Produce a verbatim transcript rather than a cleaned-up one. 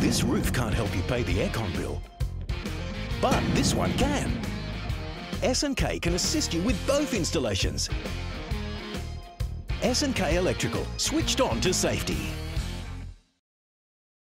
This roof can't help you pay the aircon bill, but this one can. S and K can assist you with both installations. S and K Electrical, switched on to safety.